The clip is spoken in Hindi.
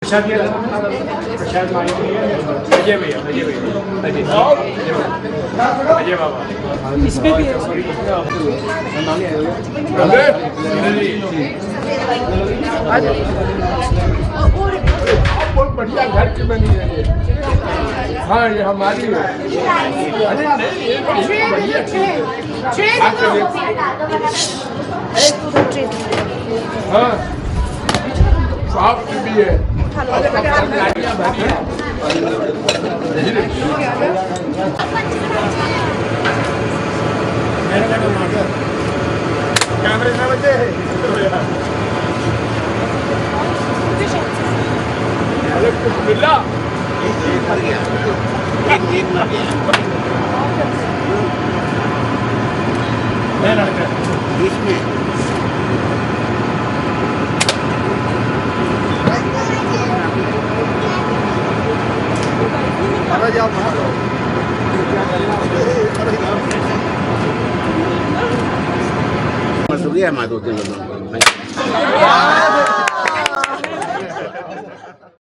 प्रसाद मांगे अजय भैया अजय बाबा इसमें भी बहुत बढ़िया घर की बनी है ये। हाँ ये हमारी है। हाँ सॉफ्ट भी है। कैमरे में बचे मिला शुक्रिया माधो